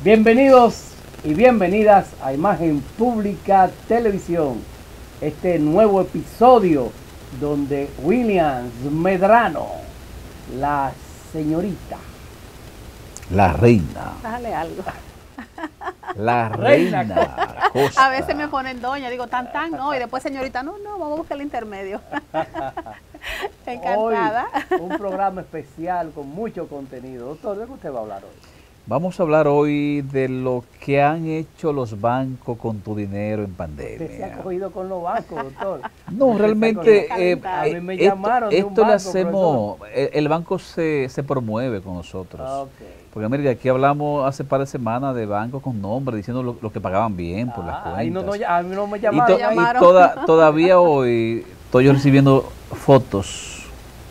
Bienvenidos y bienvenidas a Imagen Pública Televisión. Este nuevo episodio donde Williams Medrano, la señorita, la reina. Dale algo. La reina. A veces me ponen doña, digo tan, no, y después señorita, no, vamos a buscar el intermedio. Encantada. Hoy, un programa especial con mucho contenido. Doctor, ¿de qué usted va a hablar hoy? Vamos a hablar hoy de lo que han hecho los bancos con tu dinero en pandemia. Usted se ha cogido con los bancos, doctor. No, realmente a mí me llamaron de un esto lo banco, hacemos, el banco se promueve con nosotros. Okay. Porque mire, aquí hablamos hace par de semanas de bancos con nombre, diciendo lo que pagaban bien por las cuentas. A mí no me llamaron. Todavía hoy estoy yo recibiendo fotos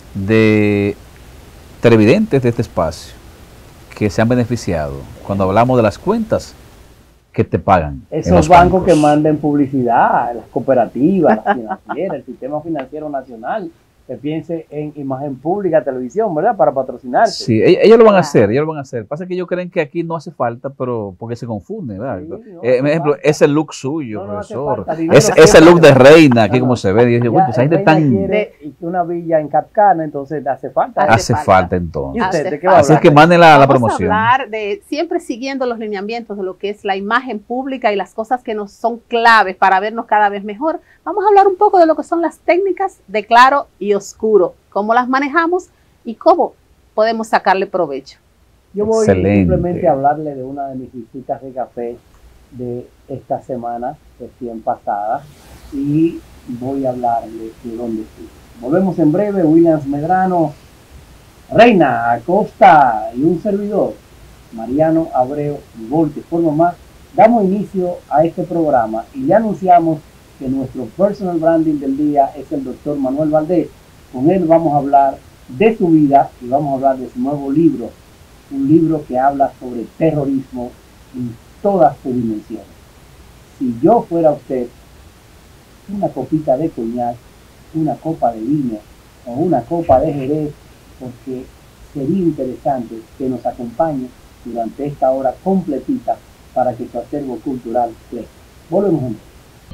de televidentes de este espacio que se han beneficiado cuando hablamos de las cuentas que te pagan. Esos bancos que manden publicidad, las cooperativas, las financieras, el sistema financiero nacional, que piense en Imagen Pública Televisión, ¿verdad? Para patrocinarse. Sí, ellos lo van a hacer, Pasa que ellos creen que aquí no hace falta, pero porque se confunden, ¿verdad? Sí, no, por ejemplo, ese look suyo, profesor, ese look de reina, aquí como se ve, y yo, esa gente tan... una villa en Capcana, entonces hace falta. Hace falta entonces. ¿Y usted de qué va a hablar? Así es que mande la promoción. Vamos a hablar de, siempre siguiendo los lineamientos de lo que es la imagen pública y las cosas que nos son claves para vernos cada vez mejor. Vamos a hablar un poco de lo que son las técnicas de claro y oscuro, cómo las manejamos y cómo podemos sacarle provecho. Yo voy simplemente a hablarle de una de mis visitas de café de esta semana recién pasada y voy a hablarle de dónde estoy. Volvemos en breve. Williams Medrano, Reina Acosta y un servidor, Mariano Abreu y Volte Forma Más, damos inicio a este programa y le anunciamos que nuestro personal branding del día es el doctor Manuel Valdés. Con él vamos a hablar de su vida y vamos a hablar de su nuevo libro, un libro que habla sobre terrorismo en todas sus dimensiones. Si yo fuera usted, una copita de coñac, una copa de vino o una copa de jerez, porque sería interesante que nos acompañe durante esta hora completita para que su acervo cultural crezca. Volvemos juntos.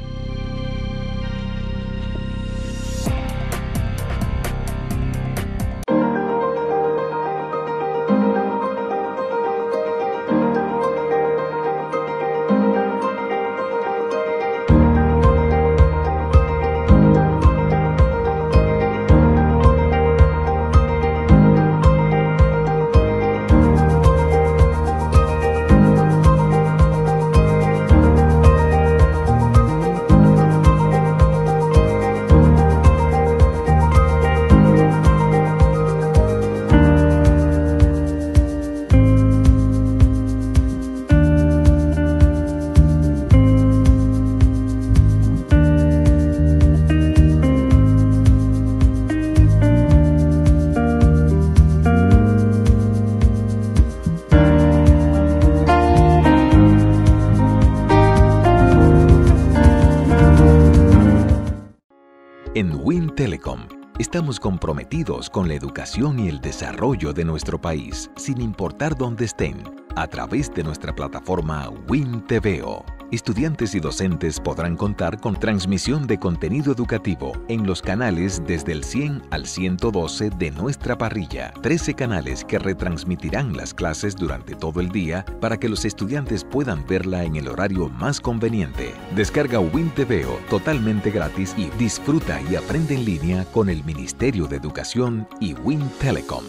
En WIN Telecom estamos comprometidos con la educación y el desarrollo de nuestro país, sin importar dónde estén, a través de nuestra plataforma WIN TVO. Estudiantes y docentes podrán contar con transmisión de contenido educativo en los canales desde el 100 al 112 de nuestra parrilla. 13 canales que retransmitirán las clases durante todo el día para que los estudiantes puedan verla en el horario más conveniente. Descarga WIN TVO totalmente gratis y disfruta y aprende en línea con el Ministerio de Educación y WIN Telecom.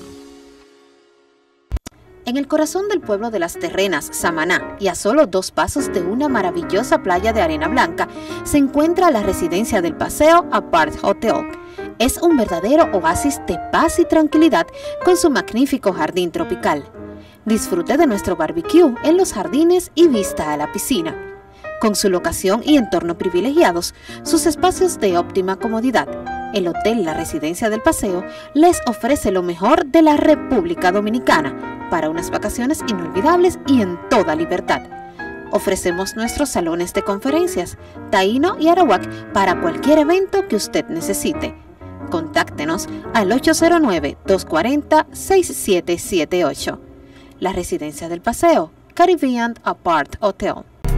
En el corazón del pueblo de Las Terrenas, Samaná, y a solo 2 pasos de una maravillosa playa de arena blanca, se encuentra la residencia del Paseo Apart Hotel. Es un verdadero oasis de paz y tranquilidad con su magnífico jardín tropical. Disfrute de nuestro barbecue en los jardines y vista a la piscina. Con su locación y entorno privilegiados, sus espacios de óptima comodidad, el Hotel La Residencia del Paseo les ofrece lo mejor de la República Dominicana para unas vacaciones inolvidables y en toda libertad. Ofrecemos nuestros salones de conferencias, Taíno y Arawak para cualquier evento que usted necesite. Contáctenos al 809-240-6778. La Residencia del Paseo, Caribbean Apart Hotel.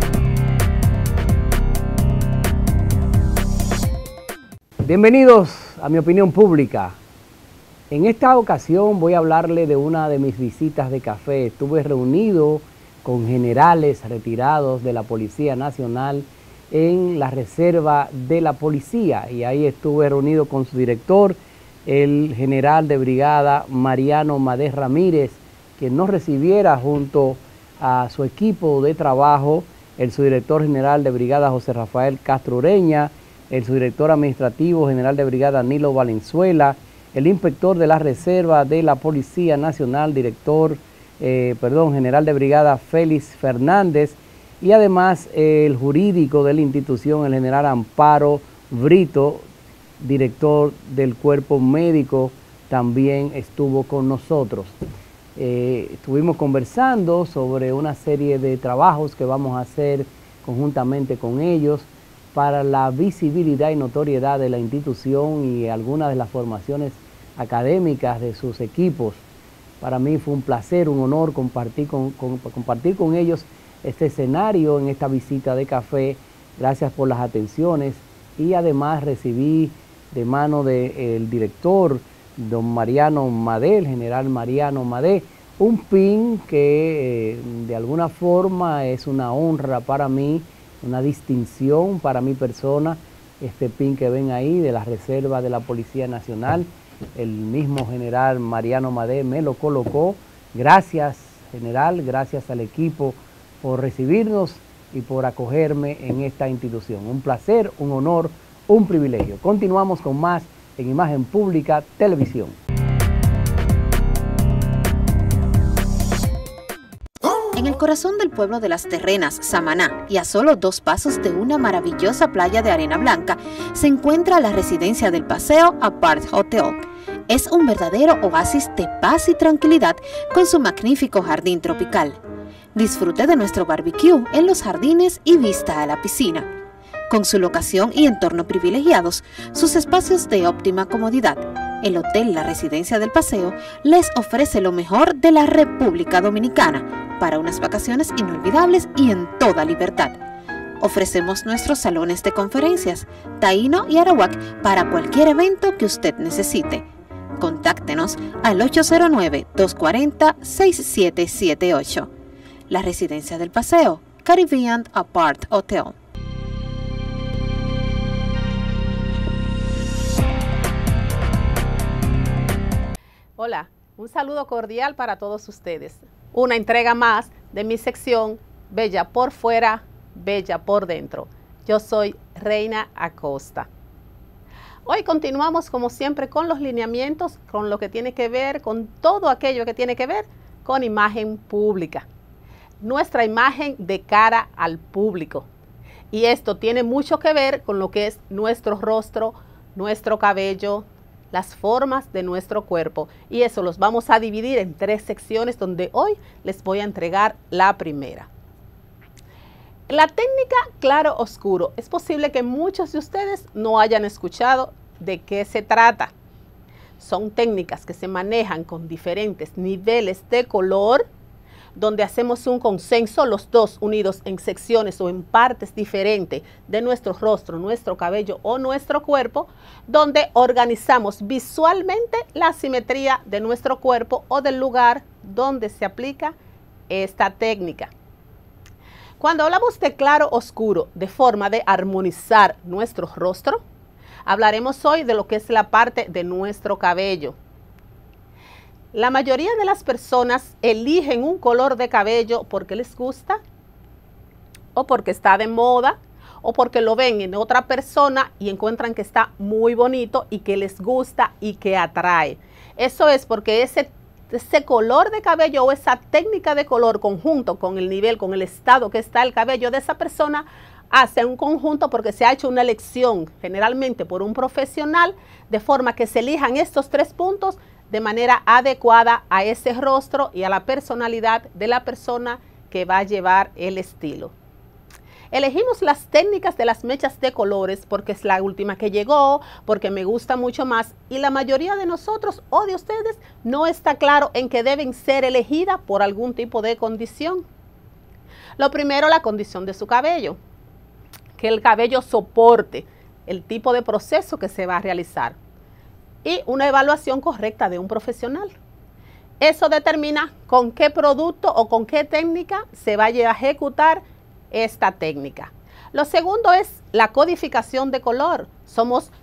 Bienvenidos a Mi Opinión Pública. En esta ocasión voy a hablarle de una de mis visitas de café. Estuve reunido con generales retirados de la Policía Nacional en la reserva de la policía, y ahí estuve reunido con su director, el general de brigada Mariano Madé Ramírez, quien nos recibiera junto a su equipo de trabajo, el subdirector general de brigada José Rafael Castro Ureña, el subdirector administrativo general de brigada Nilo Valenzuela, el inspector de la reserva de la Policía Nacional, general de brigada Félix Fernández, y además el jurídico de la institución, el general Amparo Brito, director del cuerpo médico, también estuvo con nosotros. Estuvimos conversando sobre una serie de trabajos que vamos a hacer conjuntamente con ellos para la visibilidad y notoriedad de la institución y algunas de las formaciones académicas de sus equipos. Para mí fue un placer, un honor compartir con ellos este escenario en esta visita de café. Gracias por las atenciones, y además recibí de mano del director, don Mariano Madé, el general Mariano Madé, un pin que de alguna forma es una honra para mí, una distinción para mi persona. Este pin que ven ahí de la reserva de la Policía Nacional, el mismo general Mariano Madé me lo colocó. Gracias, general, gracias al equipo por recibirnos y por acogerme en esta institución. Un placer, un honor, un privilegio. Continuamos con más en Imagen Pública Televisión. En el corazón del pueblo de Las Terrenas, Samaná, y a solo 2 pasos de una maravillosa playa de arena blanca, se encuentra la residencia del Paseo Apart Hotel. Es un verdadero oasis de paz y tranquilidad con su magnífico jardín tropical. Disfrute de nuestro barbecue en los jardines y vista a la piscina. Con su locación y entorno privilegiados, sus espacios de óptima comodidad, el Hotel La Residencia del Paseo les ofrece lo mejor de la República Dominicana para unas vacaciones inolvidables y en toda libertad. Ofrecemos nuestros salones de conferencias, Taíno y Arawak para cualquier evento que usted necesite. Contáctenos al 809-240-6778. La Residencia del Paseo, Caribbean Apart Hotel. Hola, un saludo cordial para todos ustedes. Una entrega más de mi sección Bella por fuera, Bella por dentro. Yo soy Reina Acosta. Hoy continuamos como siempre con los lineamientos, con lo que tiene que ver, con todo aquello que tiene que ver con imagen pública. Nuestra imagen de cara al público. Y esto tiene mucho que ver con lo que es nuestro rostro, nuestro cabello, las formas de nuestro cuerpo, y eso los vamos a dividir en 3 secciones, donde hoy les voy a entregar la primera. La técnica claro oscuro. Es posible que muchos de ustedes no hayan escuchado de qué se trata. Son técnicas que se manejan con diferentes niveles de color, donde hacemos un consenso, los dos unidos en secciones o en partes diferentes de nuestro rostro, nuestro cabello o nuestro cuerpo, donde organizamos visualmente la simetría de nuestro cuerpo o del lugar donde se aplica esta técnica. Cuando hablamos de claro oscuro, de forma de armonizar nuestro rostro, hablaremos hoy de lo que es la parte de nuestro cabello. La mayoría de las personas eligen un color de cabello porque les gusta, o porque está de moda, o porque lo ven en otra persona y encuentran que está muy bonito y que les gusta y que atrae. Eso es porque ese color de cabello o esa técnica de color conjunto con el nivel, con el estado que está el cabello de esa persona, hace un conjunto porque se ha hecho una elección generalmente por un profesional, de forma que se elijan estos 3 puntos de manera adecuada a ese rostro y a la personalidad de la persona que va a llevar el estilo. Elegimos las técnicas de las mechas de colores porque es la última que llegó, porque me gusta mucho más, y la mayoría de nosotros o de ustedes no está claro en que deben ser elegidas por algún tipo de condición. Lo primero, la condición de su cabello, que el cabello soporte el tipo de proceso que se va a realizar y una evaluación correcta de un profesional. Eso determina con qué producto o con qué técnica se vaya a ejecutar esta técnica. Lo segundo es la codificación de color. Somos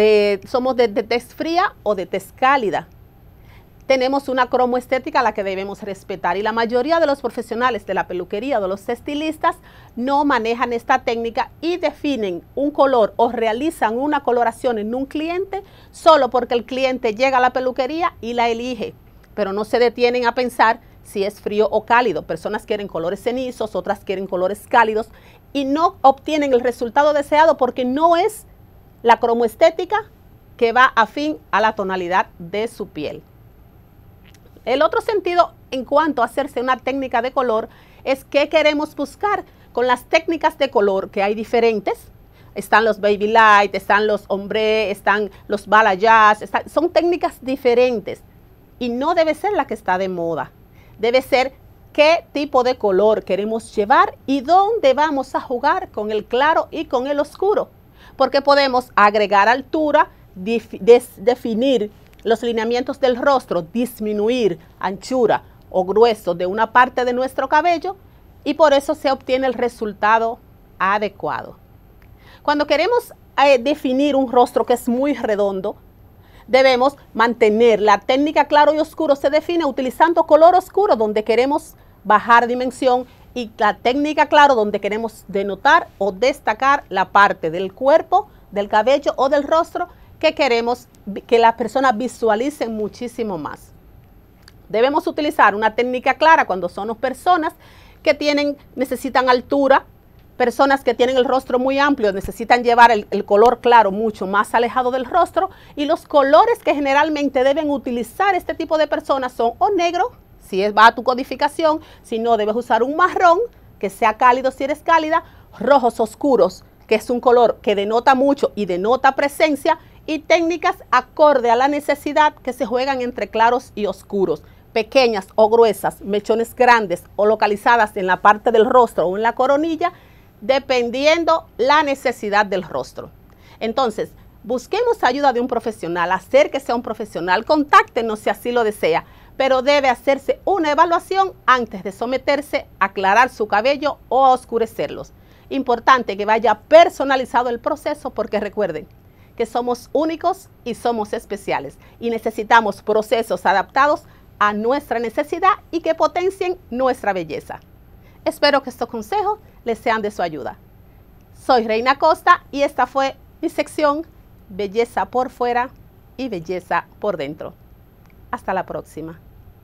de tez fría o de tez cálida. Tenemos una cromoestética a la que debemos respetar y la mayoría de los profesionales de la peluquería o de los estilistas no manejan esta técnica y definen un color o realizan una coloración en un cliente solo porque el cliente llega a la peluquería y la elige, pero no se detienen a pensar si es frío o cálido. Personas quieren colores cenizos, otras quieren colores cálidos y no obtienen el resultado deseado porque no es la cromoestética que va afín a la tonalidad de su piel. El otro sentido en cuanto a hacerse una técnica de color es qué queremos buscar con las técnicas de color, que hay diferentes. Están los baby light, están los ombre, están los balayage, son técnicas diferentes y no debe ser la que está de moda. Debe ser qué tipo de color queremos llevar y dónde vamos a jugar con el claro y con el oscuro. Porque podemos agregar altura, definir los lineamientos del rostro, disminuir anchura o grueso de una parte de nuestro cabello y por eso se obtiene el resultado adecuado. Cuando queremos definir un rostro que es muy redondo, debemos mantener la técnica claro y oscuro. Se define utilizando color oscuro donde queremos bajar dimensión y la técnica claro donde queremos denotar o destacar la parte del cuerpo, del cabello o del rostro que queremos que la persona visualice muchísimo más. Debemos utilizar una técnica clara cuando son personas que necesitan altura, personas que tienen el rostro muy amplio, necesitan llevar el color claro mucho más alejado del rostro y los colores que generalmente deben utilizar este tipo de personas son o negro, si va a tu codificación, si no debes usar un marrón, que sea cálido si eres cálida, rojos oscuros, que es un color que denota mucho y denota presencia, y técnicas acorde a la necesidad que se juegan entre claros y oscuros, pequeñas o gruesas, mechones grandes o localizadas en la parte del rostro o en la coronilla, dependiendo la necesidad del rostro. Entonces, busquemos ayuda de un profesional, acérquese a un profesional, contáctenos si así lo desea, pero debe hacerse una evaluación antes de someterse a aclarar su cabello o a oscurecerlos. Importante que vaya personalizado el proceso porque recuerden que somos únicos y somos especiales y necesitamos procesos adaptados a nuestra necesidad y que potencien nuestra belleza. Espero que estos consejos les sean de su ayuda. Soy Reina Costa y esta fue mi sección Belleza por fuera y Belleza por dentro. Hasta la próxima.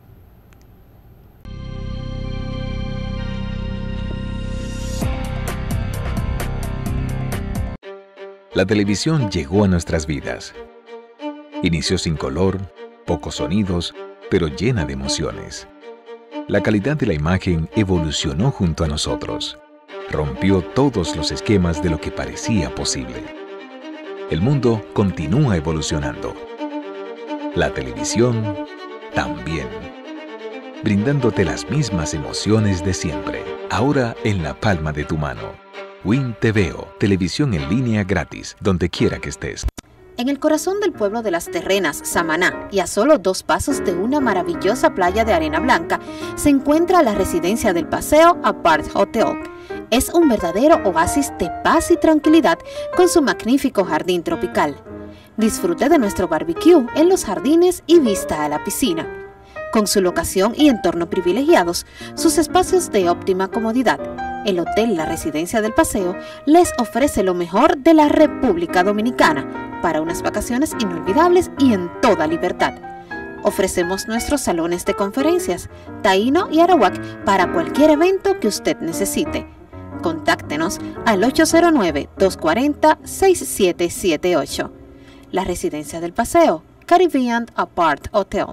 La televisión llegó a nuestras vidas. Inició sin color, pocos sonidos, pero llena de emociones. La calidad de la imagen evolucionó junto a nosotros. Rompió todos los esquemas de lo que parecía posible. El mundo continúa evolucionando. La televisión también. Brindándote las mismas emociones de siempre, ahora en la palma de tu mano. Win TVO, televisión en línea gratis, donde quiera que estés. En el corazón del pueblo de Las Terrenas, Samaná, y a solo 2 pasos de una maravillosa playa de arena blanca, se encuentra la residencia del Paseo Apart Hotel. Es un verdadero oasis de paz y tranquilidad con su magnífico jardín tropical. Disfrute de nuestro barbecue en los jardines y vista a la piscina. Con su locación y entorno privilegiados, sus espacios de óptima comodidad, el Hotel La Residencia del Paseo les ofrece lo mejor de la República Dominicana para unas vacaciones inolvidables y en toda libertad. Ofrecemos nuestros salones de conferencias, Taíno y Arawak para cualquier evento que usted necesite. Contáctenos al 809-240-6778. La Residencia del Paseo, Caribbean Apart Hotel.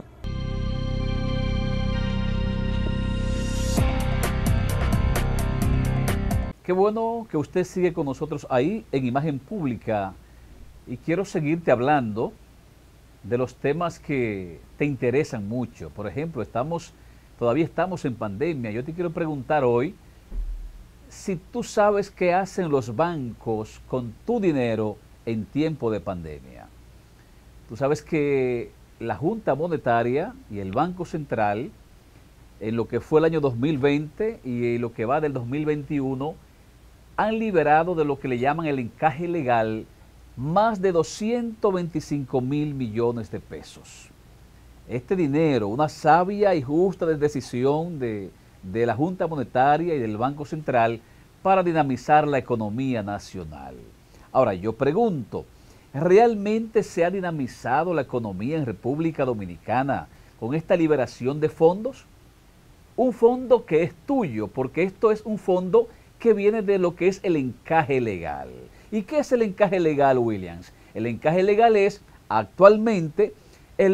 Qué bueno que usted sigue con nosotros ahí en Imagen Pública y quiero seguirte hablando de los temas que te interesan mucho. Por ejemplo, todavía estamos en pandemia. Yo te quiero preguntar hoy si tú sabes qué hacen los bancos con tu dinero en tiempo de pandemia. Tú sabes que la Junta Monetaria y el Banco Central, en lo que fue el año 2020 y lo que va del 2021, han liberado de lo que le llaman el encaje legal más de 225.000 millones de pesos. Este dinero, una sabia y justa decisión de la Junta Monetaria y del Banco Central para dinamizar la economía nacional. Ahora, yo pregunto, ¿realmente se ha dinamizado la economía en República Dominicana con esta liberación de fondos? Un fondo que es tuyo, porque esto es un fondo que viene de lo que es el encaje legal. ¿Y qué es el encaje legal, Williams? El encaje legal es actualmente el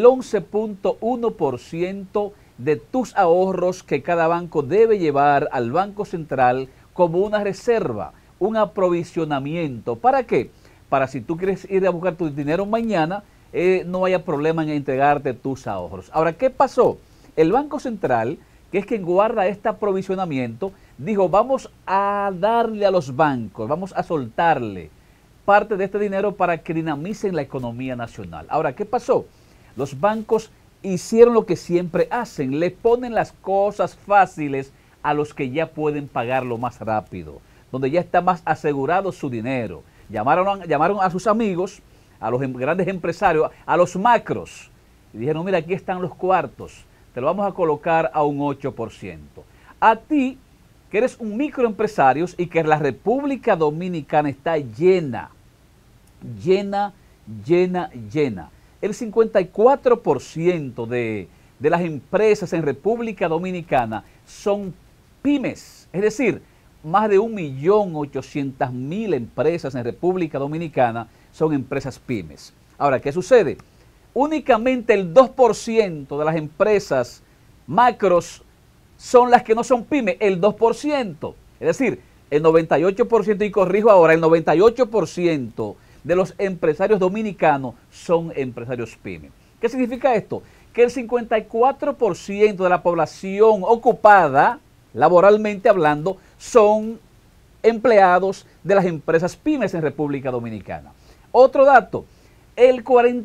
11.1% de tus ahorros que cada banco debe llevar al Banco Central como una reserva, un aprovisionamiento. ¿Para qué? Para si tú quieres ir a buscar tu dinero mañana, no haya problema en entregarte tus ahorros. Ahora, ¿qué pasó? El Banco Central, que es quien guarda este aprovisionamiento, dijo, vamos a darle a los bancos, vamos a soltarle parte de este dinero para que dinamicen la economía nacional. Ahora, ¿qué pasó? Los bancos hicieron lo que siempre hacen, le ponen las cosas fáciles a los que ya pueden pagarlo más rápido, donde ya está más asegurado su dinero. Llamaron a sus amigos, a los grandes empresarios, a los macros, y dijeron, mira, aquí están los cuartos, te lo vamos a colocar a un 8%. A ti, que eres un microempresario y que la República Dominicana está llena. El 54% de las empresas en República Dominicana son pymes, es decir, más de 1.800.000 empresas en República Dominicana son empresas pymes. Ahora, ¿qué sucede? Únicamente el 2% de las empresas macros son las que no son pymes, el 2%. Es decir, el 98%, y corrijo ahora, el 98% de los empresarios dominicanos son empresarios pymes. ¿Qué significa esto? Que el 54% de la población ocupada, laboralmente hablando, son empleados de las empresas pymes en República Dominicana. Otro dato, el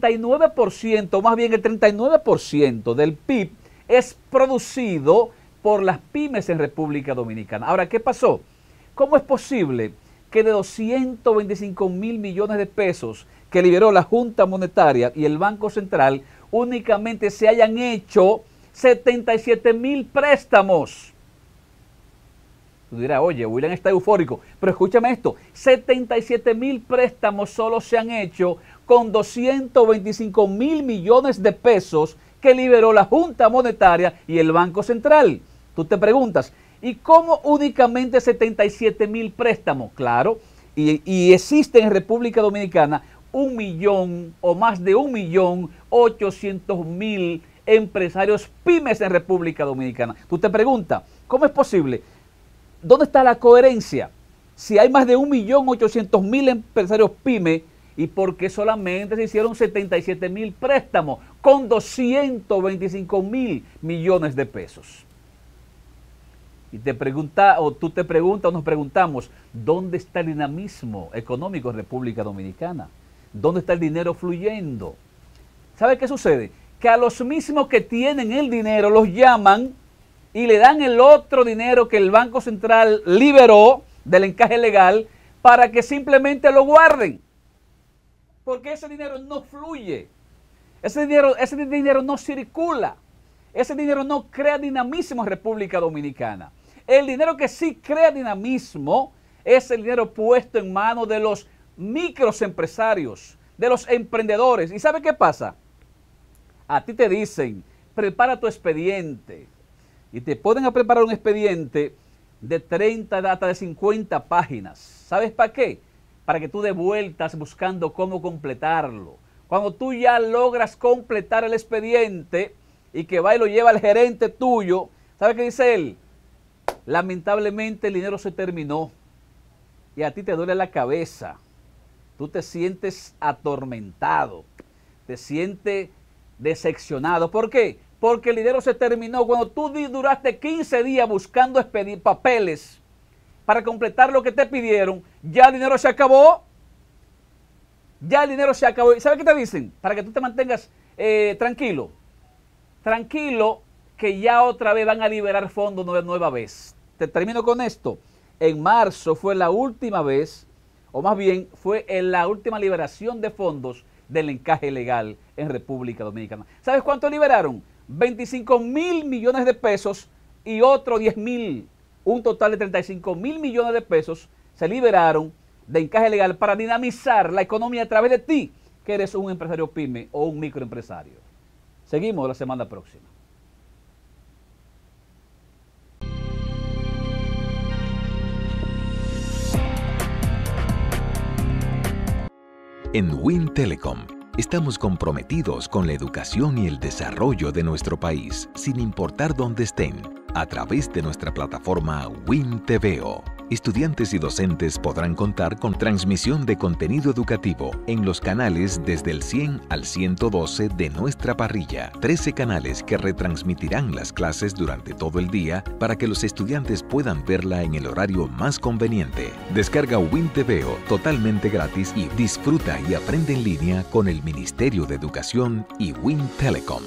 49%, más bien el 39% del PIB es producido por las pymes en República Dominicana. Ahora, ¿qué pasó? ¿Cómo es posible que de 225.000 millones de pesos que liberó la Junta Monetaria y el Banco Central, únicamente se hayan hecho 77.000 préstamos? Tú dirás, oye, William está eufórico, pero escúchame esto, 77.000 préstamos solo se han hecho con 225.000 millones de pesos que liberó la Junta Monetaria y el Banco Central. Tú te preguntas, ¿y cómo únicamente 77.000 préstamos? Claro, y existen en República Dominicana 1 millón o más de 1.800.000 empresarios pymes en República Dominicana. Tú te preguntas, ¿cómo es posible? ¿Dónde está la coherencia? Si hay más de 1.800.000 empresarios pymes, ¿y por qué solamente se hicieron 77.000 préstamos con 225.000 millones de pesos? Y te pregunta, o tú te preguntas, o nos preguntamos, ¿dónde está el dinamismo económico en República Dominicana? ¿Dónde está el dinero fluyendo? ¿Sabe qué sucede? Que a los mismos que tienen el dinero los llaman y le dan el otro dinero que el Banco Central liberó del encaje legal para que simplemente lo guarden. Porque ese dinero no fluye, ese dinero no circula, ese dinero no crea dinamismo en República Dominicana. El dinero que sí crea dinamismo es el dinero puesto en manos de los microempresarios, de los emprendedores. ¿Y sabe qué pasa? A ti te dicen, prepara tu expediente, y te ponen a preparar un expediente de 30 hasta de 50 páginas. ¿Sabes para qué? Para que tú de vueltas buscando cómo completarlo. Cuando tú ya logras completar el expediente y que va y lo lleva el gerente tuyo, ¿sabe qué dice él? Lamentablemente el dinero se terminó y a ti te duele la cabeza. Tú te sientes atormentado, te sientes decepcionado. ¿Por qué? Porque el dinero se terminó cuando tú duraste 15 días buscando papeles para completar lo que te pidieron, ya el dinero se acabó. Ya el dinero se acabó. ¿Y sabes qué te dicen? Para que tú te mantengas tranquilo. Tranquilo, que ya otra vez van a liberar fondos nueva vez. Te termino con esto. En marzo fue la última vez, o más bien fue la última liberación de fondos del encaje legal en República Dominicana. ¿Sabes cuánto liberaron? 25.000 millones de pesos y otros 10.000. Un total de 35.000 millones de pesos se liberaron de encaje legal para dinamizar la economía a través de ti, que eres un empresario pyme o un microempresario. Seguimos la semana próxima. En Win Telecom estamos comprometidos con la educación y el desarrollo de nuestro país, sin importar dónde estén, a través de nuestra plataforma Win TVO. Estudiantes y docentes podrán contar con transmisión de contenido educativo en los canales desde el 100 al 112 de nuestra parrilla. 13 canales que retransmitirán las clases durante todo el día para que los estudiantes puedan verla en el horario más conveniente. Descarga Win TVO totalmente gratis y disfruta y aprende en línea con el Ministerio de Educación y Win Telecom.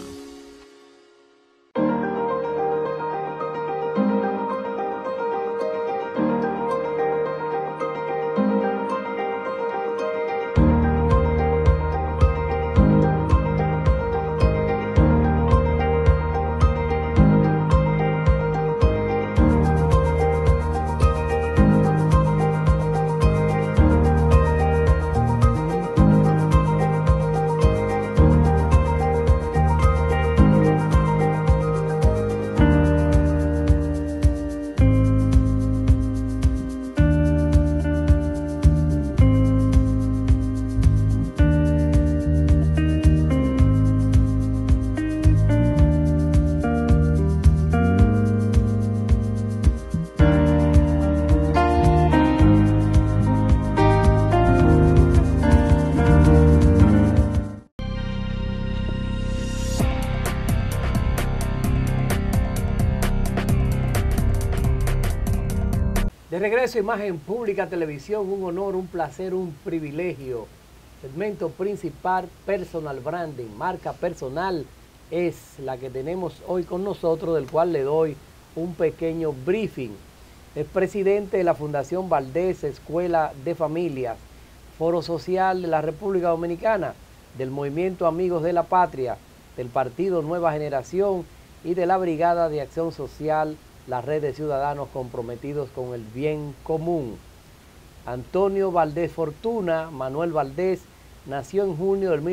De regreso a Imagen Pública Televisión, un honor, un placer, un privilegio. Segmento principal, Personal Branding, marca personal, es la que tenemos hoy con nosotros, del cual le doy un pequeño briefing. Es presidente de la Fundación Valdés, Escuela de Familias, Foro Social de la República Dominicana, del Movimiento Amigos de la Patria, del Partido Nueva Generación y de la Brigada de Acción Social, la red de ciudadanos comprometidos con el bien común. Antonio Valdés Fortuna, Manuel Valdés, nació en junio de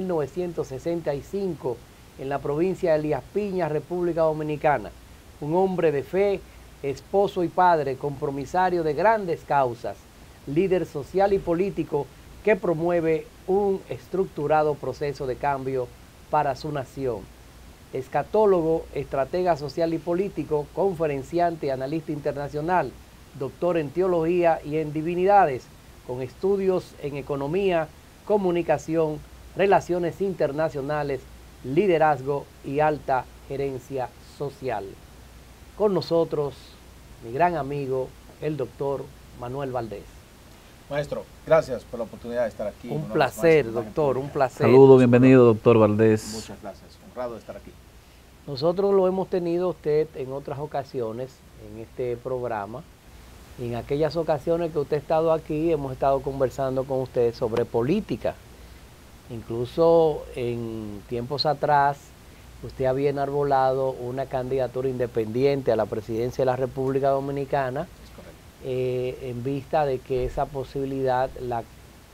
1965 en la provincia de Elías Piñas, República Dominicana. Un hombre de fe, esposo y padre, compromisario de grandes causas, líder social y político que promueve un estructurado proceso de cambio para su nación. Escatólogo, estratega social y político, conferenciante y analista internacional, doctor en teología y en divinidades, con estudios en economía, comunicación, relaciones internacionales, liderazgo y alta gerencia social. Con nosotros, mi gran amigo, el doctor Manuel Valdés. Maestro, gracias por la oportunidad de estar aquí. Un placer, doctor, un placer. Saludos, bienvenido, doctor Valdés. Muchas gracias, honrado de estar aquí. Nosotros lo hemos tenido usted en otras ocasiones en este programa. Y en aquellas ocasiones que usted ha estado aquí, hemos estado conversando con usted sobre política. Incluso en tiempos atrás, usted había enarbolado una candidatura independiente a la presidencia de la República Dominicana, en vista de que esa posibilidad la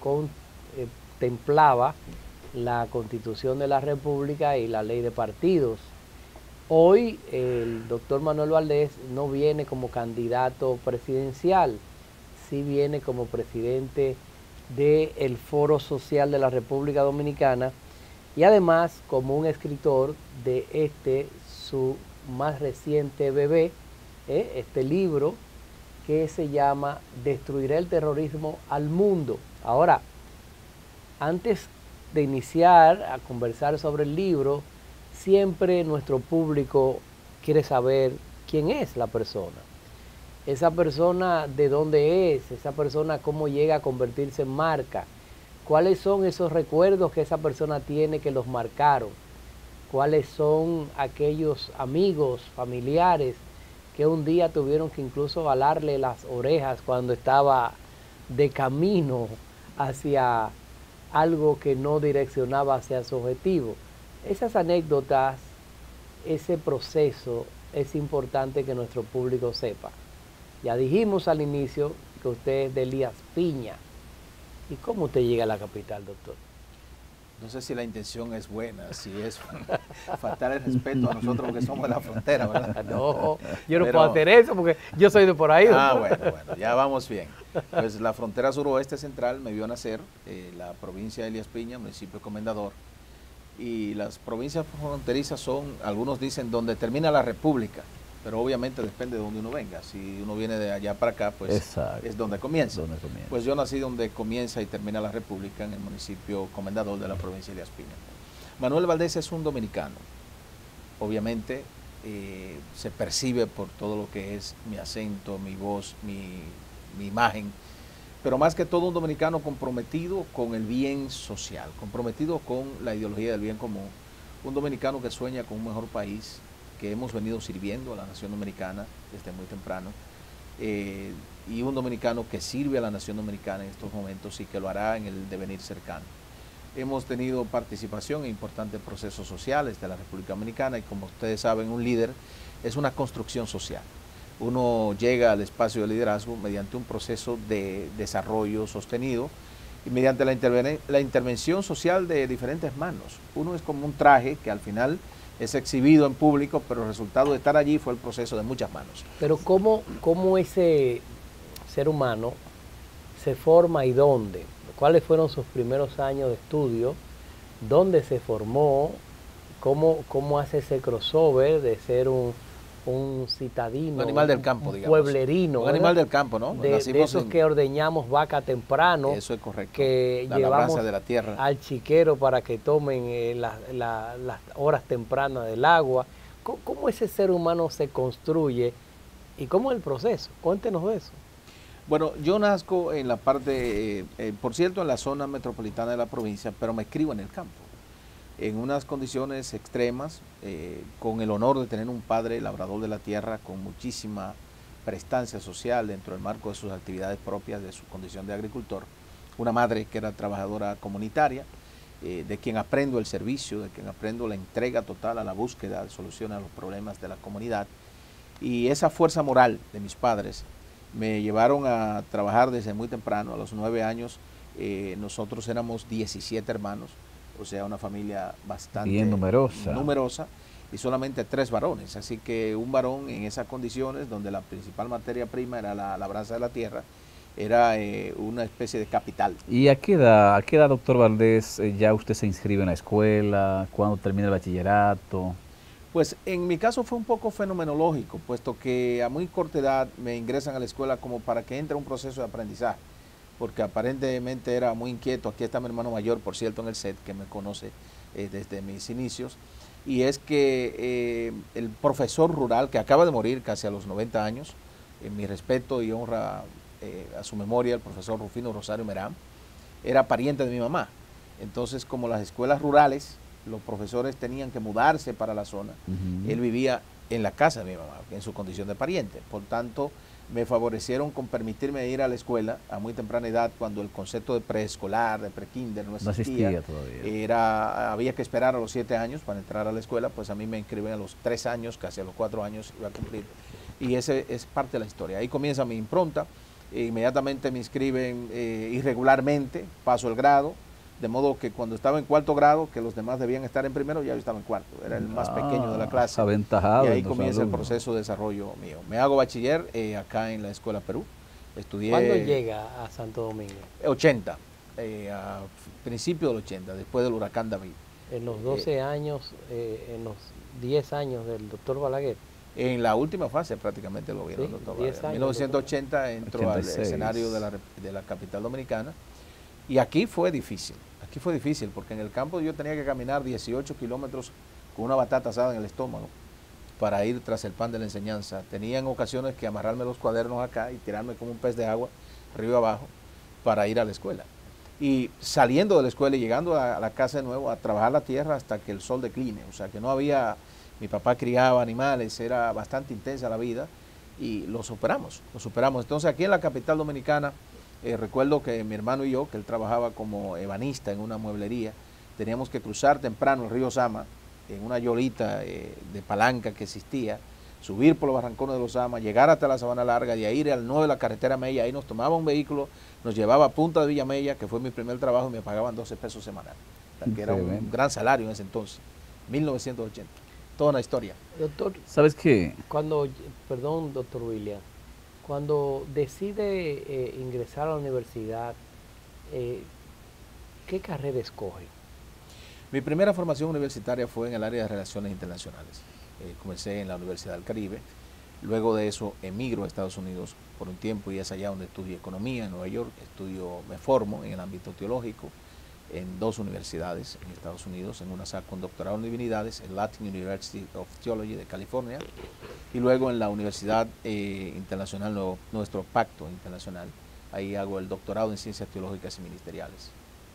contemplaba la Constitución de la República y la Ley de Partidos. Hoy el doctor Manuel Valdés no viene como candidato presidencial, sí viene como presidente del Foro Social de la República Dominicana y además como un escritor de su más reciente bebé, este libro que se llama Destruiré el terrorismo al mundo. Ahora, antes de iniciar a conversar sobre el libro, siempre nuestro público quiere saber quién es la persona. esa persona de dónde es, esa persona cómo llega a convertirse en marca, cuáles son esos recuerdos que esa persona tiene que los marcaron, cuáles son aquellos amigos, familiares que un día tuvieron que incluso balarle las orejas cuando estaba de camino hacia algo que no direccionaba hacia su objetivo. Esas anécdotas, ese proceso es importante que nuestro público sepa. Ya dijimos al inicio que usted es de Elías Piña. ¿Y cómo usted llega a la capital, doctor? No sé si la intención es buena, si es faltar el respeto a nosotros que somos de la frontera, ¿verdad? No, yo no puedo hacer eso porque yo soy de por ahí. Bueno, ya vamos bien. Pues la frontera suroeste central me vio nacer, la provincia de Elías Piña, municipio Comendador, y las provincias fronterizas son, algunos dicen, donde termina la república, pero obviamente depende de donde uno venga. Si uno viene de allá para acá, pues exacto, es donde comienza. Pues yo nací donde comienza y termina la república, en el municipio Comendador de la provincia de Elías Piña. Manuel Valdés es un dominicano. Obviamente se percibe por todo lo que es mi acento, mi voz, mi imagen, pero más que todo un dominicano comprometido con el bien social, comprometido con la ideología del bien común, un dominicano que sueña con un mejor país, que hemos venido sirviendo a la nación dominicana desde muy temprano, y un dominicano que sirve a la nación dominicana en estos momentos y que lo hará en el devenir cercano. Hemos tenido participación en importantes procesos sociales de la República Dominicana y, como ustedes saben, un líder es una construcción social. Uno llega al espacio de liderazgo mediante un proceso de desarrollo sostenido y mediante la intervención social de diferentes manos. Uno es como un traje que al final es exhibido en público, pero el resultado de estar allí fue el proceso de muchas manos. Pero ¿cómo ese ser humano se forma y dónde? ¿Cuáles fueron sus primeros años de estudio? ¿Dónde se formó? ¿Cómo hace ese crossover de ser un citadino? Un animal del campo, digamos. Pueblerino. Un animal del campo, ¿no? De esos que ordeñamos vaca temprano. Eso es correcto. Que la llevamos labranza de la tierra al chiquero para que tomen las horas tempranas del agua. ¿Cómo ese ser humano se construye y cómo es el proceso? Cuéntenos de eso. Bueno, yo nazco en la parte, por cierto, en la zona metropolitana de la provincia, pero me crió en el campo, en unas condiciones extremas, con el honor de tener un padre labrador de la tierra, con muchísima prestancia social dentro del marco de sus actividades propias, de su condición de agricultor, una madre que era trabajadora comunitaria, de quien aprendo el servicio, de quien aprendo la entrega total a la búsqueda de soluciones a los problemas de la comunidad, y esa fuerza moral de mis padres me llevaron a trabajar desde muy temprano. A los 9 años nosotros éramos 17 hermanos, o sea, una familia bastante bien numerosa y solamente 3 varones, así que un varón en esas condiciones donde la principal materia prima era la labranza de la tierra, era una especie de capital. ¿Y a qué edad, doctor Valdés, ya usted se inscribe en la escuela? ¿Cuándo termina el bachillerato? Pues en mi caso fue un poco fenomenológico, puesto que a muy corta edad me ingresan a la escuela como para que entre un proceso de aprendizaje, porque aparentemente era muy inquieto. Aquí está mi hermano mayor, por cierto, en el set, que me conoce desde mis inicios, y es que el profesor rural, que acaba de morir casi a los 90 años, en mi respeto y honra a su memoria, el profesor Rufino Rosario Merán, era pariente de mi mamá. Entonces, como las escuelas rurales, los profesores tenían que mudarse para la zona, él vivía en la casa de mi mamá, en su condición de pariente. Por tanto, me favorecieron con permitirme ir a la escuela a muy temprana edad, cuando el concepto de preescolar, de prekinder no existía todavía. Había que esperar a los 7 años para entrar a la escuela, pues a mí me inscriben a los 3 años, casi a los 4 años iba a cumplir. Y ese es parte de la historia. Ahí comienza mi impronta, inmediatamente me inscriben irregularmente, paso el grado, de modo que cuando estaba en 4º grado, que los demás debían estar en primero, ya yo estaba en 4º, era el más pequeño de la clase. Aventajado. Y ahí comienza el proceso de desarrollo mío. Me hago bachiller acá en la Escuela Perú. Estudié. ¿Cuándo llega a Santo Domingo? 80, a principios del 80, después del huracán David. En los 12 años, en los 10 años del doctor Balaguer. En la última fase prácticamente lo vieron, doctor Balaguer. En 1980 entró 86. Al escenario de la capital dominicana. Y aquí fue difícil porque en el campo yo tenía que caminar 18 kilómetros con una batata asada en el estómago, para ir tras el pan de la enseñanza. Tenía en ocasiones que amarrarme los cuadernos acá y tirarme como un pez de agua, río abajo, para ir a la escuela. Y saliendo de la escuela y llegando a la casa de nuevo, a trabajar la tierra hasta que el sol decline. O sea que no había, mi papá criaba animales, era bastante intensa la vida y lo superamos. Entonces aquí en la capital dominicana, recuerdo que mi hermano y yo, que él trabajaba como ebanista en una mueblería, teníamos que cruzar temprano el río Sama en una yolita de palanca que existía, subir por los barrancones de los Sama, llegar hasta la Sabana Larga, de ahí ir al 9 de la carretera Mella, ahí nos tomaba un vehículo, nos llevaba a Punta de Villa Mella, que fue mi primer trabajo, y me pagaban 12 pesos semanales, que era un gran salario en ese entonces, 1980. Toda una historia. Doctor, ¿sabes qué? Perdón, doctor William, cuando decide ingresar a la universidad, ¿qué carrera escoge? Mi primera formación universitaria fue en el área de Relaciones Internacionales. Comencé en la Universidad del Caribe, luego de eso emigro a Estados Unidos por un tiempo y es allá donde estudio Economía en Nueva York, me formo en el ámbito teológico en 2 universidades en Estados Unidos, en una saco un doctorado en Divinidades, en Latin University of Theology de California, y luego en la Universidad Internacional, nuestro pacto internacional, ahí hago el doctorado en Ciencias Teológicas y Ministeriales.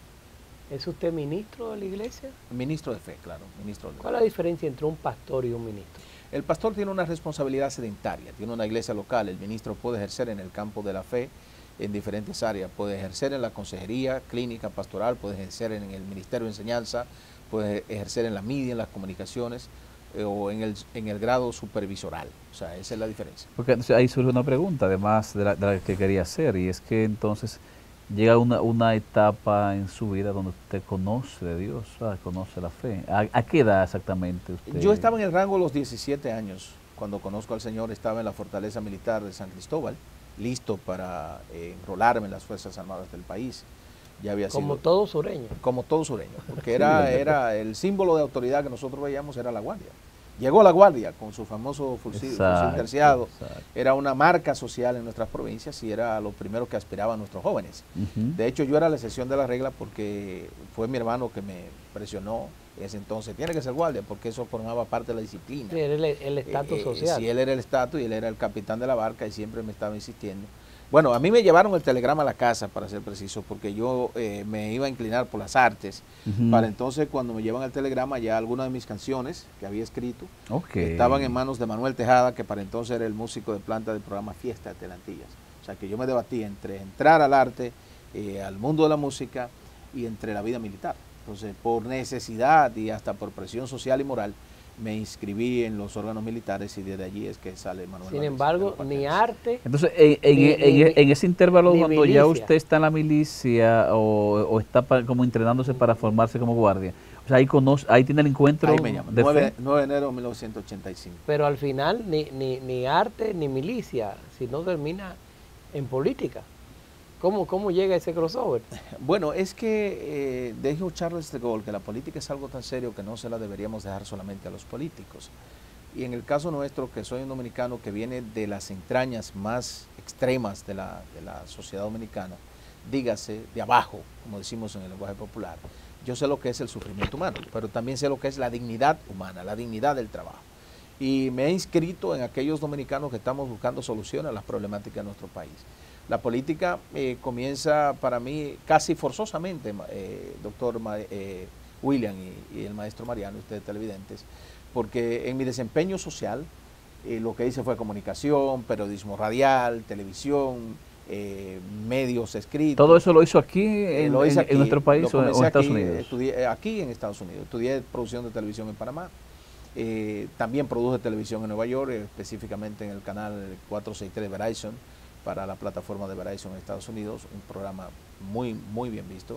¿Es usted ministro de la iglesia? Ministro de fe, claro. Ministro de ¿Cuál es la diferencia entre un pastor y un ministro? El pastor tiene una responsabilidad sedentaria, tiene una iglesia local, el ministro puede ejercer en el campo de la fe en diferentes áreas, puede ejercer en la consejería clínica pastoral, puede ejercer en el ministerio de enseñanza, puede ejercer en la media, en las comunicaciones o en el grado supervisoral. O sea, esa es la diferencia. Porque entonces, ahí surge una pregunta, además de la que quería hacer, y es que entonces llega una etapa en su vida donde usted conoce de Dios, conoce la fe. ¿A qué edad exactamente usted? Yo estaba en el rango de los 17 años. Cuando conozco al Señor, estaba en la fortaleza militar de San Cristóbal, listo para enrolarme en las Fuerzas Armadas del país. Ya había como sido, todo sureño. Como todo sureño, porque era el símbolo de autoridad que nosotros veíamos, era la Guardia. Llegó la Guardia con su famoso fusil terciado. Era una marca social en nuestras provincias y era lo primero que aspiraban nuestros jóvenes. De hecho, yo era la excepción de la regla porque fue mi hermano que me presionó en ese entonces. Tiene que ser guardia porque eso formaba parte de la disciplina. Sí, era el estatus social. Sí, él era el estatus y él era el capitán de la barca y siempre me estaba insistiendo. Bueno, a mí me llevaron el telegrama a la casa, para ser preciso, porque yo me iba a inclinar por las artes. Para entonces, cuando me llevan el telegrama, ya algunas de mis canciones que había escrito estaban en manos de Manuel Tejada, que para entonces era el músico de planta del programa Fiesta de Telantillas. O sea, que yo me debatí entre entrar al arte, al mundo de la música y entre la vida militar. Entonces, por necesidad y hasta por presión social y moral, me inscribí en los órganos militares y desde allí es que sale Manuel. Sin embargo, ni arte. Entonces, en ese intervalo cuando milicia. Ya usted está en la milicia o está como entrenándose para formarse como guardia, o sea, ahí tiene el encuentro. Ahí me llaman, 9 de enero de 1985. Pero al final ni arte ni milicia, sino termina en política. ¿Cómo llega ese crossover? Bueno, es que dijo Charles de Gaulle que la política es algo tan serio que no se la deberíamos dejar solamente a los políticos. Y en el caso nuestro, que soy un dominicano que viene de las entrañas más extremas de la sociedad dominicana, dígase de abajo, como decimos en el lenguaje popular, yo sé lo que es el sufrimiento humano, pero también sé lo que es la dignidad humana, la dignidad del trabajo. Y me he inscrito en aquellos dominicanos que estamos buscando soluciones a las problemáticas de nuestro país. La política comienza para mí casi forzosamente, doctor William y el maestro Mariano, ustedes televidentes, porque en mi desempeño social lo que hice fue comunicación, periodismo radial, televisión, medios escritos. ¿Todo eso lo hizo aquí en nuestro país o en Estados Unidos? Estudié aquí en Estados Unidos, estudié producción de televisión en Panamá. También produje televisión en Nueva York, específicamente en el canal 463 de Verizon, para la plataforma de Verizon en Estados Unidos, un programa muy, muy bien visto.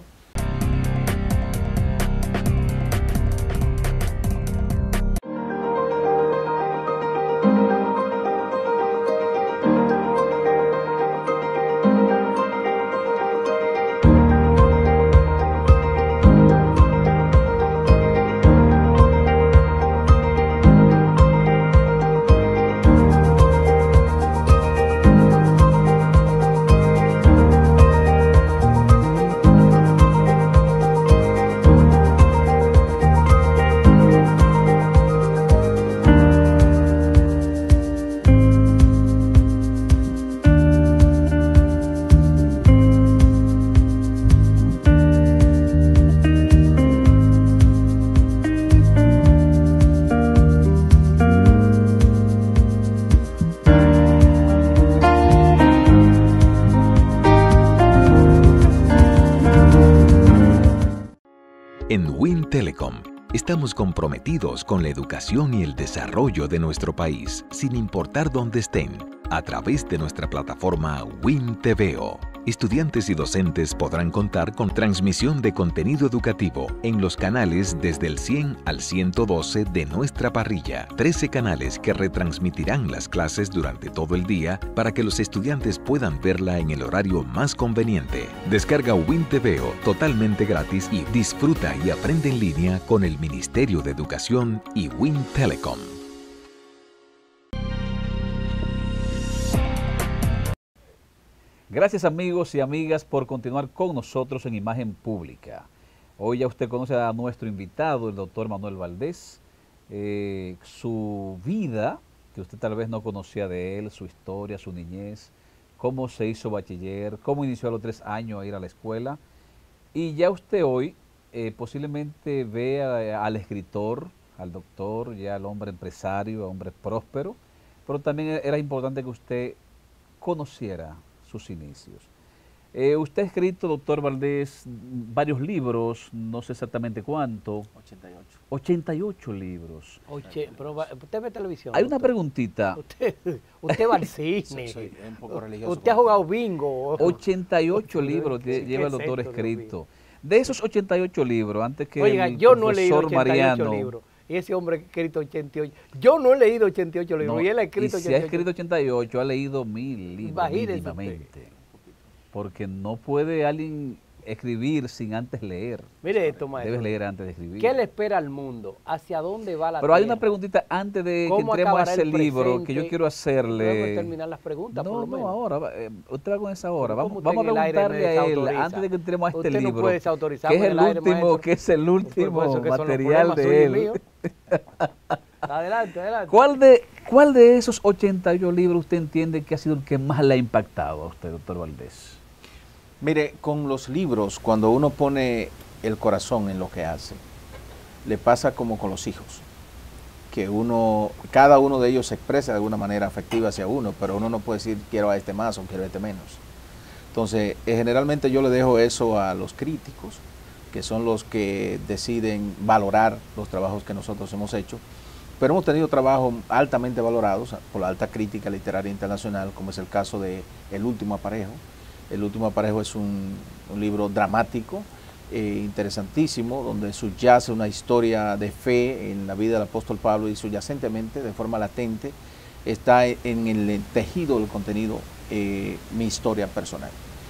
En Win Telecom estamos comprometidos con la educación y el desarrollo de nuestro país, sin importar dónde estén, a través de nuestra plataforma Win TVO. Estudiantes y docentes podrán contar con transmisión de contenido educativo en los canales desde el 100 al 112 de nuestra parrilla. 13 canales que retransmitirán las clases durante todo el día para que los estudiantes puedan verla en el horario más conveniente. Descarga Win TVO totalmente gratis y disfruta y aprende en línea con el Ministerio de Educación y Win Telecom. Gracias amigos y amigas por continuar con nosotros en Imagen Pública. Hoy ya usted conoce a nuestro invitado, el doctor Manuel Valdés. Su vida, que usted tal vez no conocía de él, su historia, su niñez, cómo se hizo bachiller, cómo inició a los 3 años a ir a la escuela. Y ya usted hoy posiblemente ve al escritor, al doctor, ya al hombre empresario, hombre próspero, pero también era importante que usted conociera sus inicios. Usted ha escrito, doctor Valdés, varios libros, no sé exactamente cuánto. 88. 88 libros. Pero usted ve televisión. Hay una preguntita. Usted va al cine. Soy un poco religioso. Usted ha jugado bingo. 88 libros lleva el doctor escrito. De esos 88 libros, antes que oiga, el yo no he leído profesor 88 Mariano, libros. Y ese hombre ha escrito 88. Yo no he leído 88 libros. no, y él ha escrito y si 88. ha escrito 88, ha leído 1000 libros Imagínese mínimamente. Porque no puede alguien escribir sin antes leer. Mire esto, maestro. Debes leer antes de escribir. ¿Qué le espera al mundo? ¿Hacia dónde va la Pero hay tierra? una preguntita antes de que ¿Cómo entremos a acabará ese el libro presente? que yo quiero hacerle. Debemos terminar las preguntas, por lo menos. No, ahora. Usted va con esa hora. ¿Cómo Vamos usted en a el aire me preguntarle a él, desautoriza? antes de que entremos a este Usted no libro, puede desautorizar que es en el el aire, último, maestro. que es el último Por eso que son los material problemas de suyos y él. míos. Adelante. ¿Cuál de esos 88 libros usted entiende que ha sido el que más le ha impactado a usted, doctor Valdés? Mire, con los libros, cuando uno pone el corazón en lo que hace, le pasa como con los hijos, que cada uno de ellos se expresa de alguna manera afectiva hacia uno, pero uno no puede decir quiero a este más o quiero a este menos. Entonces, generalmente yo le dejo eso a los críticos, que son los que deciden valorar los trabajos que nosotros hemos hecho, pero hemos tenido trabajos altamente valorados por la alta crítica literaria internacional, como es el caso de El Último Aparejo. El Último Aparejo es un libro dramático, interesantísimo, donde subyace una historia de fe en la vida del apóstol Pablo y subyacentemente, de forma latente, está en el tejido del contenido mi historia personal.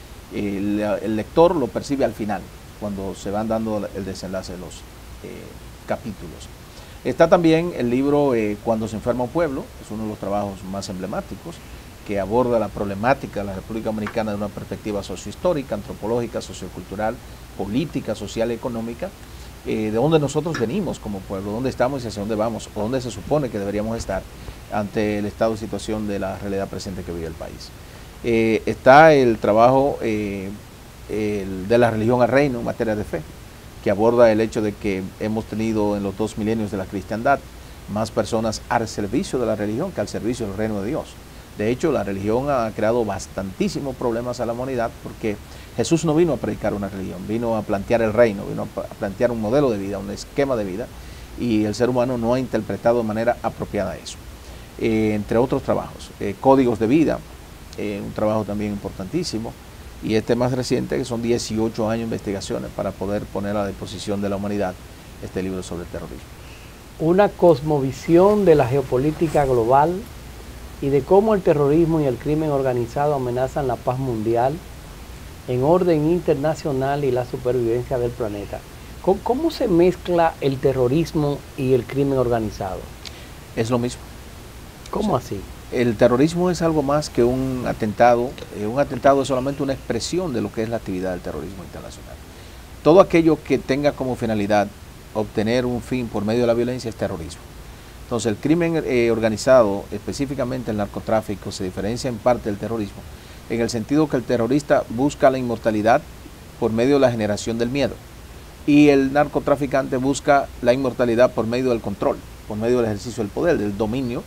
El lector lo percibe al final, cuando se van dando el desenlace de los capítulos. Está también el libro Cuando se enferma un pueblo, es uno de los trabajos más emblemáticos, que aborda la problemática de la República Dominicana de una perspectiva sociohistórica, antropológica, sociocultural, política, social y económica, de dónde nosotros venimos como pueblo, dónde estamos y hacia dónde vamos, o dónde se supone que deberíamos estar ante el estado de situación de la realidad presente que vive el país. Está el trabajo de la religión al reino en materia de fe, que aborda el hecho de que hemos tenido en los 2 milenios de la cristiandad más personas al servicio de la religión que al servicio del reino de Dios. De hecho, la religión ha creado bastantísimos problemas a la humanidad porque Jesús no vino a predicar una religión, vino a plantear el reino, vino a plantear un modelo de vida, un esquema de vida, y el ser humano no ha interpretado de manera apropiada eso. Entre otros trabajos, códigos de vida, un trabajo también importantísimo, y este más reciente, que son 18 años de investigaciones para poder poner a disposición de la humanidad este libro sobre el terrorismo. Una cosmovisión de la geopolítica global y de cómo el terrorismo y el crimen organizado amenazan la paz mundial en orden internacional y la supervivencia del planeta. ¿Cómo se mezcla el terrorismo y el crimen organizado? Es lo mismo. ¿Cómo así? El terrorismo es algo más que un atentado. Un atentado es solamente una expresión de lo que es la actividad del terrorismo internacional. Todo aquello que tenga como finalidad obtener un fin por medio de la violencia es terrorismo. Entonces el crimen organizado, específicamente el narcotráfico, se diferencia en parte del terrorismo, en el sentido que el terrorista busca la inmortalidad por medio de la generación del miedo y el narcotraficante busca la inmortalidad por medio del control, por medio del ejercicio del poder, del dominio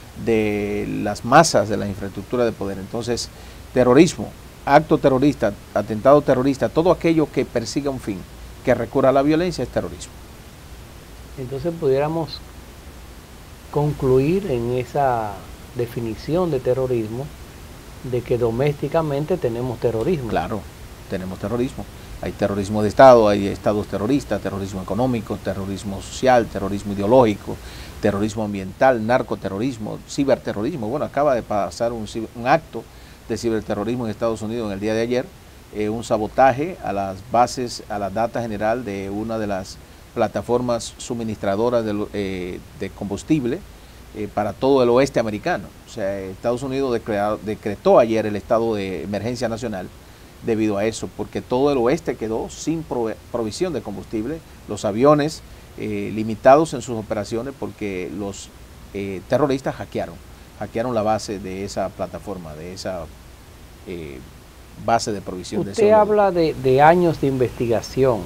de las masas de la infraestructura de poder. Entonces, terrorismo, acto terrorista, atentado terrorista, todo aquello que persiga un fin, que recurra a la violencia es terrorismo. Entonces pudiéramos concluir en esa definición de terrorismo de que domésticamente tenemos terrorismo. Claro, tenemos terrorismo. Hay terrorismo de Estado, hay estados terroristas, terrorismo económico, terrorismo social, terrorismo ideológico, terrorismo ambiental, narcoterrorismo, ciberterrorismo. Bueno, acaba de pasar un acto de ciberterrorismo en Estados Unidos en el día de ayer, un sabotaje a las bases, a la data general de una de las plataformas suministradoras de combustible para todo el oeste americano. O sea, Estados Unidos decretó ayer el estado de emergencia nacional debido a eso, porque todo el oeste quedó sin provisión de combustible, los aviones limitados en sus operaciones porque los terroristas hackearon la base de esa plataforma, de esa base de provisión de Usted habla de años de investigación,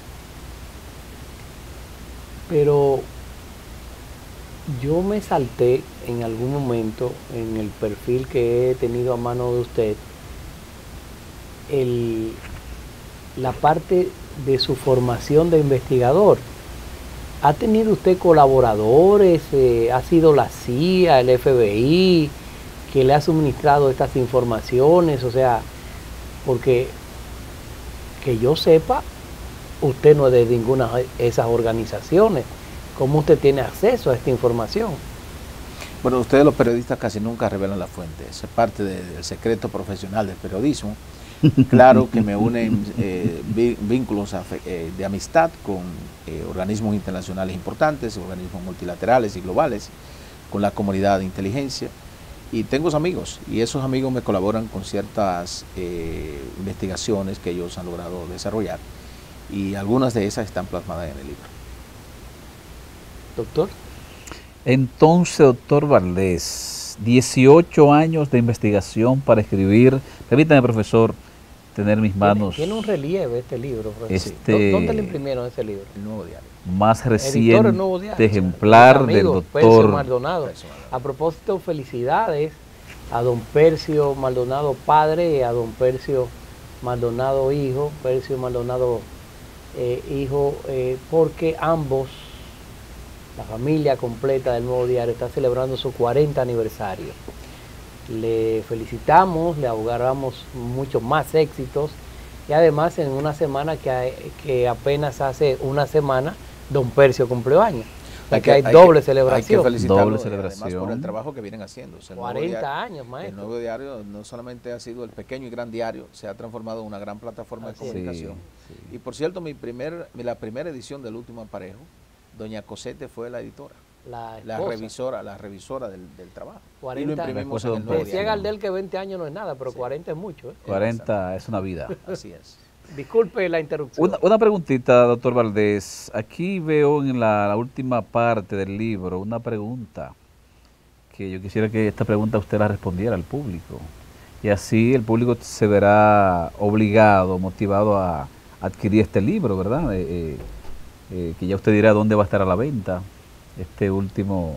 pero yo me salté en algún momento en el perfil que he tenido a mano de usted la parte de su formación de investigador. ¿Ha tenido usted colaboradores? ¿Ha sido la CIA, el FBI, que le ha suministrado estas informaciones? O sea, porque que yo sepa, usted no es de ninguna de esas organizaciones. ¿Cómo usted tiene acceso a esta información? Bueno, ustedes los periodistas casi nunca revelan la fuente. Es parte del secreto profesional del periodismo. Claro que me unen vínculos de amistad con organismos internacionales importantes, organismos multilaterales y globales, con la comunidad de inteligencia. Y tengo amigos, y esos amigos me colaboran con ciertas investigaciones que ellos han logrado desarrollar. Y algunas de esas están plasmadas en el libro. Doctor. Entonces, doctor Valdés, 18 años de investigación para escribir. Permítame, profesor, tener mis manos. Tiene un relieve este libro. ¿Dónde le imprimieron ese libro? El Nuevo Diario. Más reciente ejemplar del doctor Maldonado. A propósito, felicidades a don Percio Maldonado padre y a don Percio Maldonado hijo, Percio Maldonado hijo, porque ambos, la familia completa del Nuevo Diario, está celebrando su 40 aniversario. Le felicitamos, le auguramos muchos más éxitos y además en una semana que apenas hace una semana don Percio cumplió años. Hay doble celebración. Hay que felicitarlo, doble celebración. además por el trabajo que vienen haciendo. O sea, 40 años, maestro. El Nuevo Diario no solamente ha sido el pequeño y gran diario, se ha transformado en una gran plataforma de comunicación. Sí. Y por cierto, la primera edición del Último Aparejo, doña Cosete fue la editora. La revisora del trabajo. 40 y lo imprimimos en el Nuevo Decía Diario. Gardel que 20 años no es nada, pero 40 es mucho. 40 es una vida. Así es. Disculpe la interrupción. Una preguntita, doctor Valdés. Aquí veo en la última parte del libro una pregunta que yo quisiera que esta pregunta usted la respondiera al público. Y así el público se verá obligado, motivado a adquirir este libro, ¿verdad? Que ya usted dirá dónde va a estar a la venta. Este último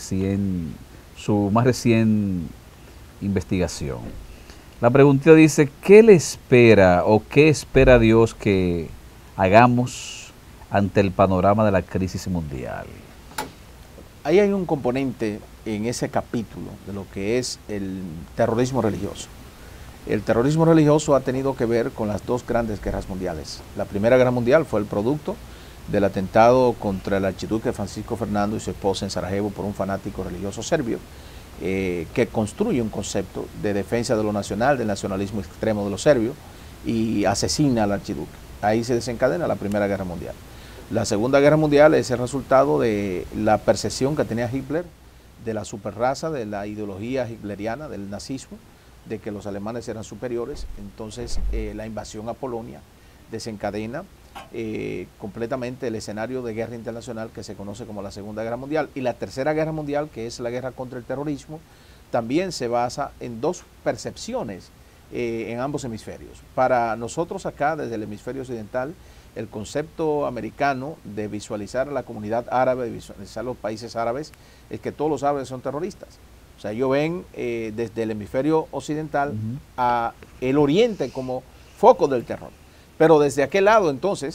su más recién investigación. La preguntita dice, ¿qué le espera o qué espera Dios que hagamos ante el panorama de la crisis mundial? Ahí hay un componente en ese capítulo de lo que es el terrorismo religioso. El terrorismo religioso ha tenido que ver con las dos grandes guerras mundiales. La Primera Guerra Mundial fue el producto del atentado contra el archiduque Francisco Fernando y su esposa en Sarajevo por un fanático religioso serbio, que construye un concepto de defensa de lo nacional, del nacionalismo extremo de los serbios, y asesina al archiduque. Ahí se desencadena la Primera Guerra Mundial. La Segunda Guerra Mundial es el resultado de la percepción que tenía Hitler de la superraza, de la ideología hitleriana, del nazismo, de que los alemanes eran superiores. Entonces la invasión a Polonia desencadena completamente el escenario de guerra internacional que se conoce como la Segunda Guerra Mundial. Y la Tercera Guerra Mundial, que es la guerra contra el terrorismo, también se basa en dos percepciones en ambos hemisferios. Para nosotros acá, desde el hemisferio occidental, el concepto americano de visualizar a la comunidad árabe, de visualizar los países árabes, es que todos los árabes son terroristas. O sea, ellos ven desde el hemisferio occidental a el oriente como foco del terror. Pero desde aquel lado, entonces,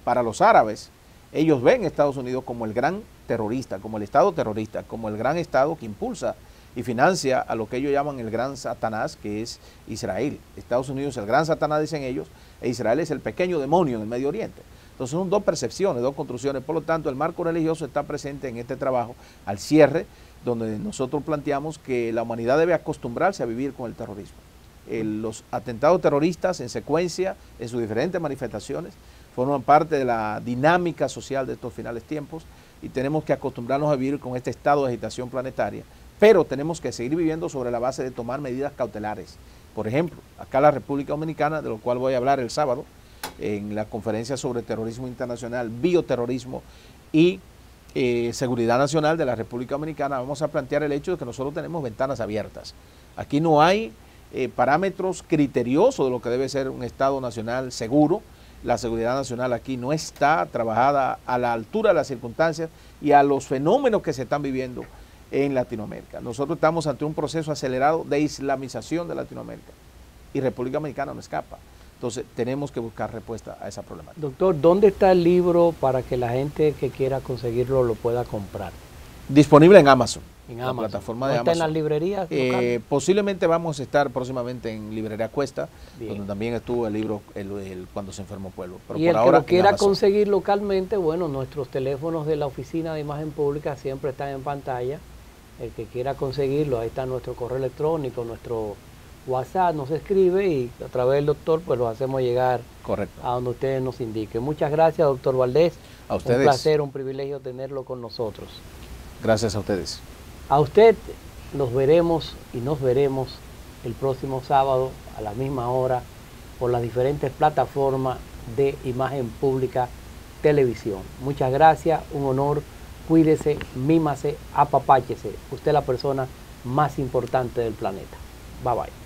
para los árabes, ellos ven a Estados Unidos como el gran terrorista, como el Estado terrorista, como el gran Estado que impulsa y financia a lo que ellos llaman el gran Satanás, que es Israel. Estados Unidos es el gran Satanás, dicen ellos, e Israel es el pequeño demonio en el Medio Oriente. Entonces son dos percepciones, dos construcciones. Por lo tanto, el marco religioso está presente en este trabajo al cierre, donde nosotros planteamos que la humanidad debe acostumbrarse a vivir con el terrorismo. Los atentados terroristas en secuencia, en sus diferentes manifestaciones, forman parte de la dinámica social de estos finales tiempos y tenemos que acostumbrarnos a vivir con este estado de agitación planetaria, pero tenemos que seguir viviendo sobre la base de tomar medidas cautelares. Por ejemplo, acá en la República Dominicana, de lo cual voy a hablar el sábado, en la conferencia sobre terrorismo internacional, bioterrorismo y seguridad nacional de la República Dominicana, vamos a plantear el hecho de que nosotros tenemos ventanas abiertas. Aquí no hay parámetros criteriosos de lo que debe ser un Estado nacional seguro. La seguridad nacional aquí no está trabajada a la altura de las circunstancias y a los fenómenos que se están viviendo en Latinoamérica. Nosotros estamos ante un proceso acelerado de islamización de Latinoamérica y República Dominicana no escapa. Entonces tenemos que buscar respuesta a esa problemática. Doctor, ¿dónde está el libro para que la gente que quiera conseguirlo lo pueda comprar? Disponible en Amazon. En la Amazon. plataforma de ¿No está Amazon. en las librerías locales? Posiblemente vamos a estar próximamente en Librería Cuesta, Bien. donde también estuvo el libro Cuando se enfermó Pueblo. Pero Y por el que ahora lo quiera en Amazon. conseguir localmente, bueno, nuestros teléfonos de la Oficina de Imagen Pública siempre están en pantalla. El que quiera conseguirlo, ahí está nuestro correo electrónico, nuestro WhatsApp, nos escribe y a través del doctor pues lo hacemos llegar Correcto. a donde ustedes nos indiquen. Muchas gracias, doctor Valdés. A ustedes. Un placer, un privilegio tenerlo con nosotros. Gracias a ustedes. A usted nos veremos y nos veremos el próximo sábado a la misma hora por las diferentes plataformas de Imagen Pública Televisión. Muchas gracias, un honor, cuídese, mímase, apapáchese. Usted es la persona más importante del planeta. Bye bye.